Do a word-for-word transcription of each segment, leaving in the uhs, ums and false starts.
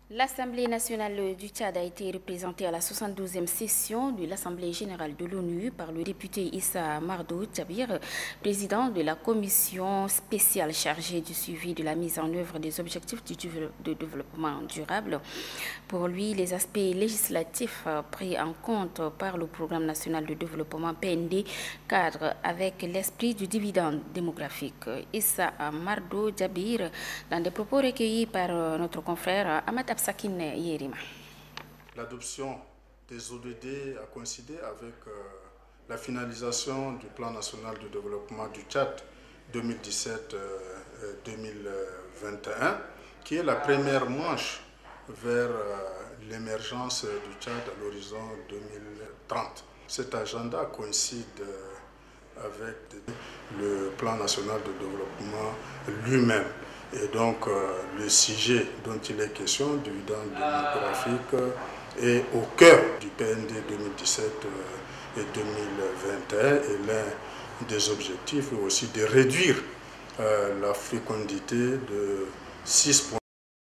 L'Assemblée nationale du Tchad a été représentée à la soixante-douzième session de l'Assemblée générale de l'ONU par le député Issa Mardo Djabir, président de la commission spéciale chargée du suivi de la mise en œuvre des objectifs de développement durable. Pour lui, les aspects législatifs pris en compte par le Programme national de développement P N D cadrent avec l'esprit du dividende démographique. Issa Mardo Djabir, dans des propos recueillis par notre confrère Ahmad L'adoption des O D D a coïncidé avec euh, la finalisation du plan national de développement du Tchad deux mille dix-sept deux mille vingt et un, qui est la première manche vers euh, l'émergence du Tchad à l'horizon deux mille trente. Cet agenda coïncide euh, avec le plan national de développement lui-même. Et donc, euh, le sujet dont il est question, du dividende démographique, euh, est au cœur du P N D deux mille dix-sept euh, et deux mille vingt et un, et l'un des objectifs est aussi de réduire euh, la fécondité de six points.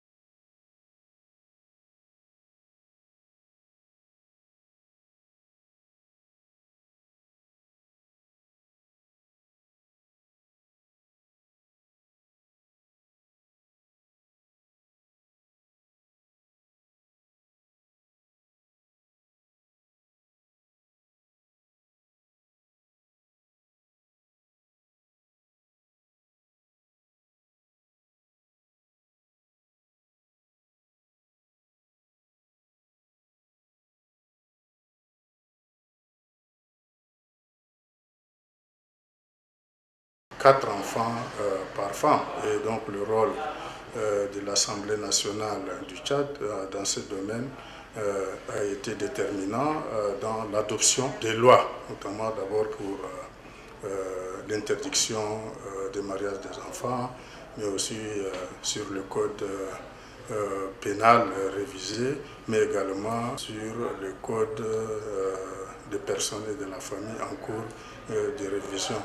Quatre enfants euh, par femme. Et donc le rôle euh, de l'Assemblée nationale du Tchad euh, dans ce domaine euh, a été déterminant euh, dans l'adoption des lois, notamment d'abord pour euh, euh, l'interdiction euh, des mariages des enfants, mais aussi euh, sur le code euh, pénal révisé, mais également sur le code euh, des personnes et de la famille en cours euh, de révision.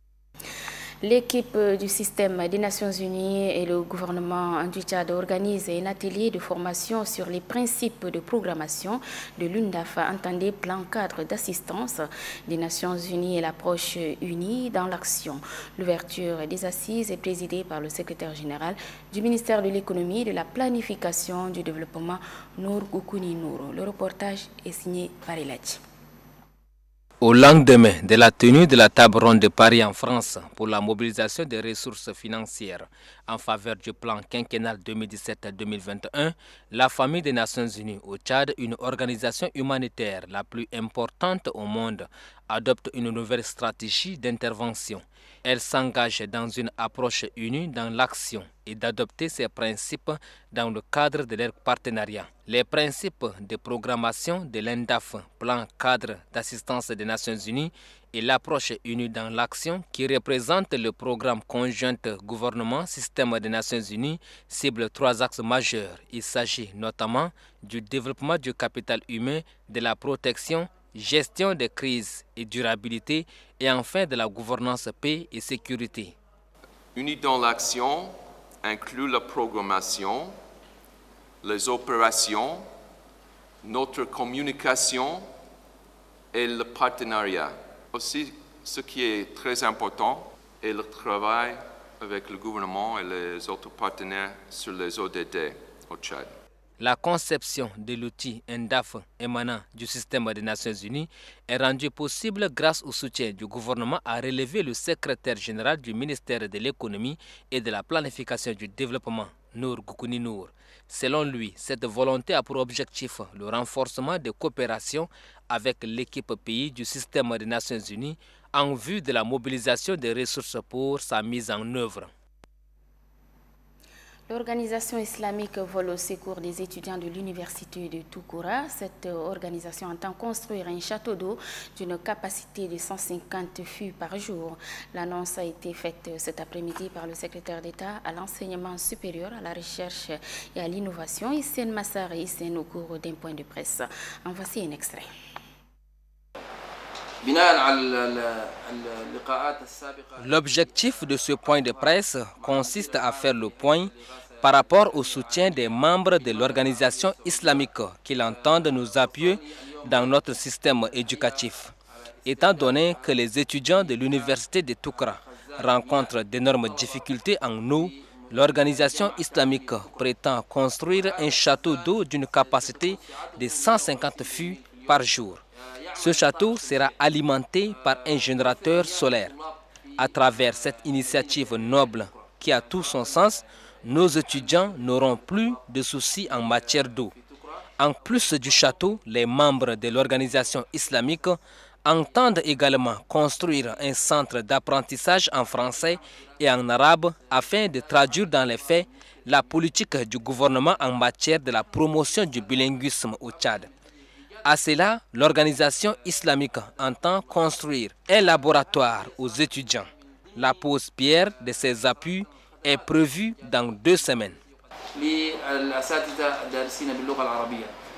L'équipe du système des Nations Unies et le gouvernement du Tchad organisent un atelier de formation sur les principes de programmation de l'U N D A F, entendez plan cadre d'assistance des Nations Unies et l'approche unie dans l'action. L'ouverture des assises est présidée par le secrétaire général du ministère de l'économie et de la planification du développement, Nour Goukouni Nour. Le reportage est signé par Eladji. Au lendemain de la tenue de la table ronde de Paris en France pour la mobilisation des ressources financières en faveur du plan quinquennal deux mille dix-sept à deux mille vingt et un, la Famille des Nations Unies au Tchad, une organisation humanitaire la plus importante au monde, adopte une nouvelle stratégie d'intervention. Elle s'engage dans une approche unie dans l'action et d'adopter ces principes dans le cadre de leur partenariat. Les principes de programmation de l'U N D A F, plan cadre d'assistance des Nations Unies, et l'approche unie dans l'action qui représente le programme conjoint gouvernement-système des Nations Unies cible trois axes majeurs. Il s'agit notamment du développement du capital humain, de la protection, gestion des crises et durabilité, et enfin de la gouvernance paix et sécurité. Unis dans l'action inclut la programmation, les opérations, notre communication et le partenariat. Aussi, ce qui est très important est le travail avec le gouvernement et les autres partenaires sur les O D D au Tchad. La conception de l'outil N D A F émanant du système des Nations Unies est rendue possible grâce au soutien du gouvernement, a relevé le secrétaire général du ministère de l'économie et de la planification du développement, Nour Goukouni Nour. Selon lui, cette volonté a pour objectif le renforcement des coopérations avec l'équipe pays du système des Nations Unies en vue de la mobilisation des ressources pour sa mise en œuvre. L'organisation islamique vole au secours des étudiants de l'université de Toukoura. Cette organisation entend construire un château d'eau d'une capacité de cent cinquante fûts par jour. L'annonce a été faite cet après-midi par le secrétaire d'État à l'enseignement supérieur, à la recherche et à l'innovation, Hissène Massar et Hissène, au cours d'un point de presse. En voici un extrait. L'objectif de ce point de presse consiste à faire le point par rapport au soutien des membres de l'organisation islamique qu'ils entendent nous appuyer dans notre système éducatif. Étant donné que les étudiants de l'université de Toukra rencontrent d'énormes difficultés en eau, l'organisation islamique prétend construire un château d'eau d'une capacité de cent cinquante fûts par jour. Ce château sera alimenté par un générateur solaire. À travers cette initiative noble qui a tout son sens, nos étudiants n'auront plus de soucis en matière d'eau. En plus du château, les membres de l'organisation islamique entendent également construire un centre d'apprentissage en français et en arabe afin de traduire dans les faits la politique du gouvernement en matière de la promotion du bilinguisme au Tchad. À cela, l'organisation islamique entend construire un laboratoire aux étudiants. La pose pierre de ces appuis est prévue dans deux semaines.